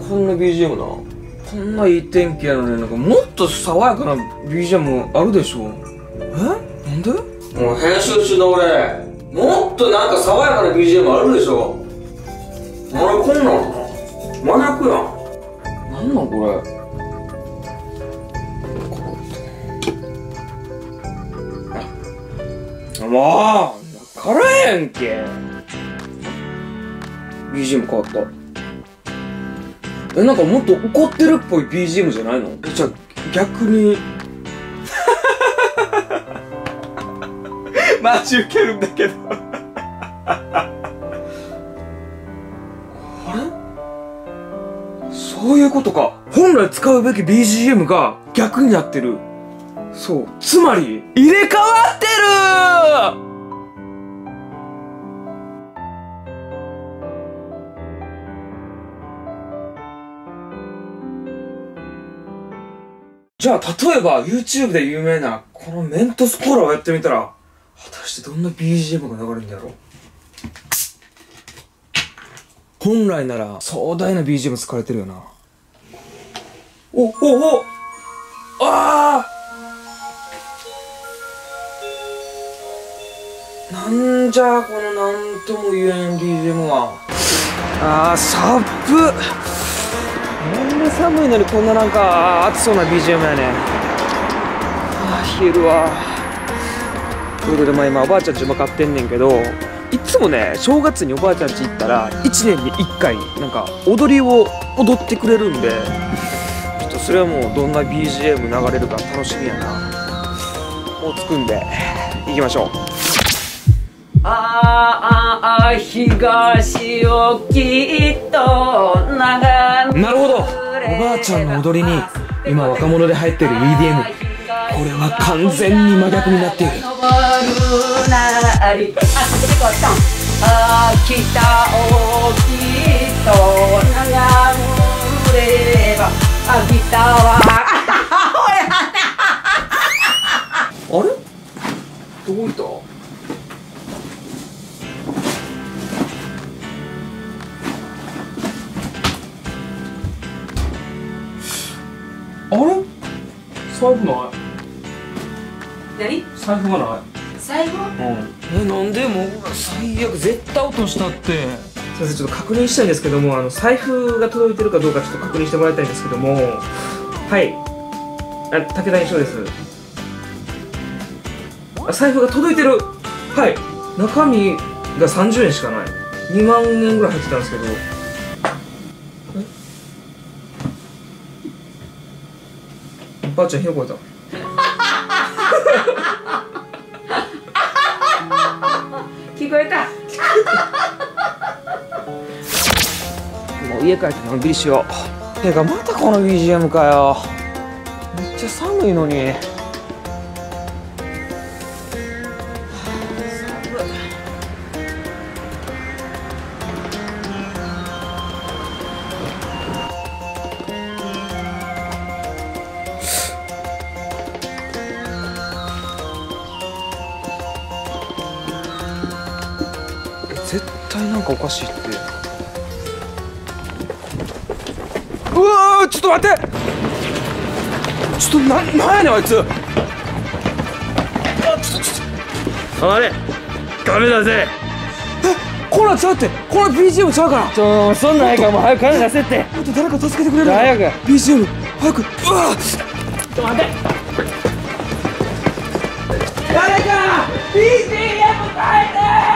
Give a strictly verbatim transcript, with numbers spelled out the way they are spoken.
こんな ビージーエム な。こんないい天気やのに、なんかもっと爽やかな ビージーエム あるでしょ。えなんで？もう編集中の俺、もっとなんか爽やかな ビージーエム あるでしょ。俺こんなんマニアックやん。なんなんこれ。もうわからへんけ。 ビージーエム 変わった。え、なんかもっと怒ってるっぽい ビージーエム じゃないの？え、じゃあ逆にマジウケるんだけどあれ？そういうことか。本来使うべき ビージーエム が逆になってる。そう、つまり入れ替わってる。じゃあ例えば YouTube で有名なこのメントスコーラをやってみたら、果たしてどんな ビージーエム が流れるんだろう。本来なら壮大な ビージーエム 使われてるよな。おおおああ、なんじゃこのなんとも言えん ビージーエム は。あーサップ。なんで寒いのにこんななんか暑そうな ビージーエム やねん。あー冷えるわ。ということで、まあ今おばあちゃんち向かってんねんけど、いつもね正月におばあちゃんち行ったらいちねんにいっかいなんか踊りを踊ってくれるんで、ちょっとそれはもうどんな ビージーエム 流れるか楽しみやな。もう着くんで行きましょう。あーあー東をきっと眺め。なるほど、おばあちゃんの踊りに今若者で流行ってる イーディーエム、 これは完全に真逆になっている。あ北をきっと眺めば秋田はあれどこ行った？あれ財布ない。 何？ 財布がない。 財布？ うん。え、なんでもう最悪絶対落としたって。すいません、ちょっと確認したいんですけども、あの財布が届いてるかどうかちょっと確認してもらいたいんですけども。はい。あ、武田印象です。あ、財布が届いてる。はい。中身がさんじゅうえんしかない。にまんえんぐらい入ってたんですけど。え？ばあちゃん火の声た。 聞こえた。 もう家帰ってのんびりしよう。てかまたこの ビージーエム かよ。めっちゃ寒いのに。絶対なんかおかしいって。うわー、ちょっと待って、ちょっとな、なんやねんあいつ。あ、ちょっとちょっとあれダメだぜ。え、こんなんちゃうって、この ビージーエム ちゃうから。ちょそんなんやからもう早く金出せって。ちょっと誰か助けてくれる？早く ビージーエム 早く。うわちょっと待って、誰か ビージーエム 変えて。